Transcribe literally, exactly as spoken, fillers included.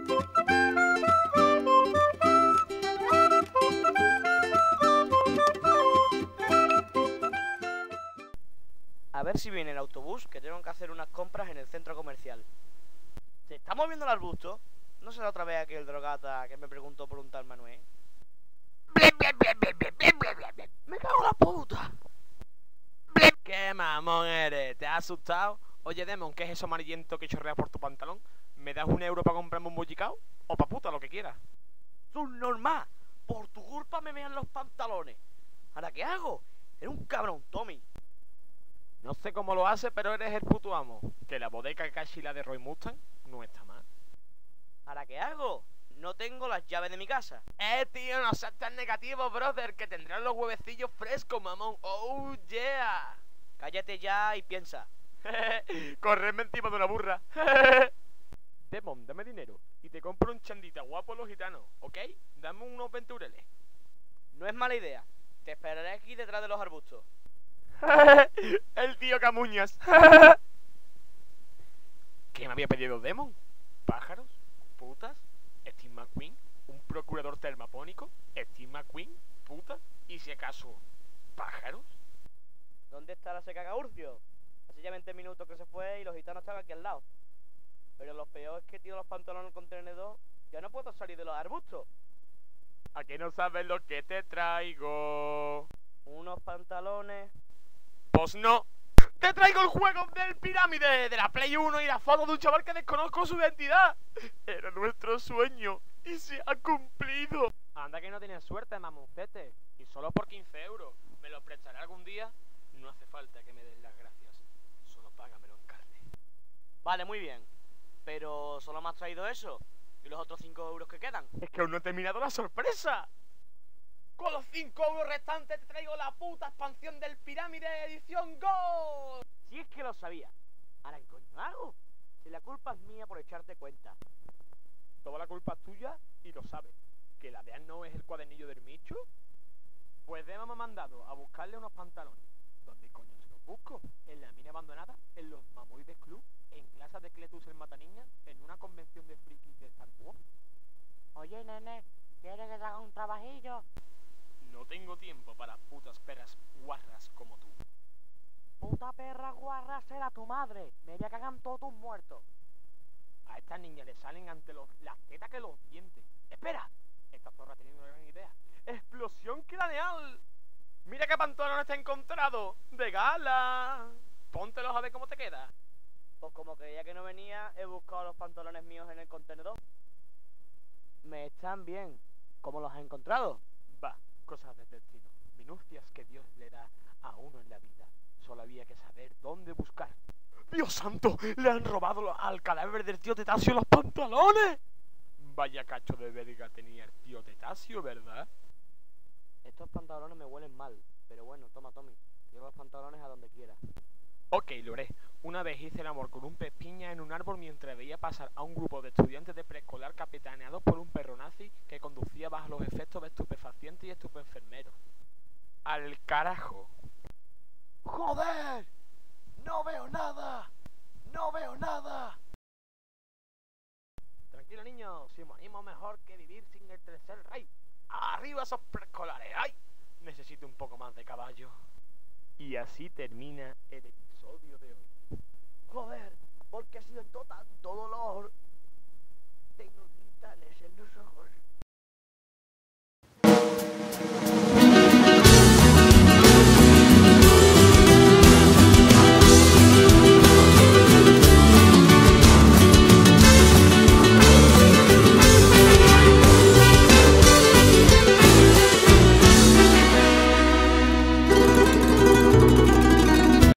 A ver si viene el autobús, que tengo que hacer unas compras en el centro comercial. ¿Se está moviendo el arbusto? ¿No será otra vez aquel drogata que me preguntó por un tal Manuel? ¡Me cago en la puta! ¿Qué mamón eres? ¿Te has asustado? Oye, Demon, ¿qué es eso amarillento que chorrea por tu pantalón? ¿Me das un euro para comprarme un bollicao? O pa' puta, lo que quieras. ¡Subnormal! Por tu culpa me mean los pantalones. ¿Ahora qué hago? Eres un cabrón, Tommy. No sé cómo lo hace, pero eres el puto amo. Que la bodega casi la de Roy Mustang no está mal. ¿Ahora qué hago? No tengo las llaves de mi casa. Eh, tío, no seas tan negativo, brother, que tendrán los huevecillos frescos, mamón. Oh, yeah. Cállate ya y piensa. Correrme encima de una burra. Demon, dame dinero y te compro un chandita guapo a los gitanos, ¿ok? Dame unos ventureles. No es mala idea. Te esperaré aquí detrás de los arbustos. El tío Camuñas. ¿Qué me había pedido Demon? ¿Pájaros? ¿Putas? ¿Steve McQueen? ¿Un procurador termapónico? ¿Steve McQueen? ¿Putas? ¿Y si acaso pájaros? ¿Dónde está la seca Urcio? Hace ya veinte minutos que se fue y los gitanos están aquí al lado. Pero lo peor es que tiro los pantalones al contenedor. Ya no puedo salir de los arbustos. ¿A qué no sabes lo que te traigo? Unos pantalones. Pues no. Te traigo el juego del pirámide de la Play uno y la foto de un chaval que desconozco su identidad. Era nuestro sueño y se ha cumplido. Anda que no tienes suerte, mamoncete. Y solo por quince euros. ¿Me lo prestaré algún día? No hace falta que me des las gracias. Solo págamelo en carne. Vale, muy bien. Pero solo me has traído eso. ¿Y los otros cinco euros que quedan? Es que aún no he terminado la sorpresa. Con los cinco euros restantes te traigo la puta expansión del Pirámide Edición Gold. Si es que lo sabía. ¿Ahora qué coño hago? Si la culpa es mía por echarte cuenta. Toda la culpa es tuya y lo sabes. ¿Que la vean no es el cuadernillo del Michu? Pues Dema me ha mandado a buscarle unos pantalones. ¿Dónde coño se los busco? ¿En la mina abandonada? ¿En los Mamoides Club? ¿En clases de Cletus el Mataniña? ¿En una convención de frikis de Star Wars? Oye, nene, ¿quieres que te haga un trabajillo? No tengo tiempo para putas perras guarras como tú. Puta perra guarra será tu madre. Me voy a cagar todos tus muertos. A esta niña le salen ante los, las tetas que los dientes. ¡Espera! Esta zorra tiene una gran idea. ¡Explosión craneal! ¡Mira qué pantalón está encontrado! ¡De gala! Póntelos a ver cómo te queda. Pues como creía que no venía, he buscado los pantalones míos en el contenedor. Me están bien. ¿Cómo los has encontrado? Va, cosas del destino. Minucias que Dios le da a uno en la vida. Solo había que saber dónde buscar. ¡Dios santo! ¡Le han robado al cadáver del tío Tetasio los pantalones! Vaya cacho de verga tenía el tío Tetasio, ¿verdad? Estos pantalones me huelen mal. Pero bueno, toma, Tommy. Lleva los pantalones a donde quieras. Ok, lo haré. Una vez hice el amor con un pez piña en un árbol mientras veía pasar a un grupo de estudiantes de preescolar capitaneados por un perro nazi que conducía bajo los efectos de estupefacientes y estupenfermeros. ¡Al carajo! ¡Joder! ¡No veo nada! ¡No veo nada! Tranquilo, niño. Si morimos mejor que vivir sin el tercer rey. ¡Arriba esos preescolares! ¡Ay! Necesito un poco más de caballo. Y así termina el episodio de hoy. Joder, porque ha sido tanto dolor.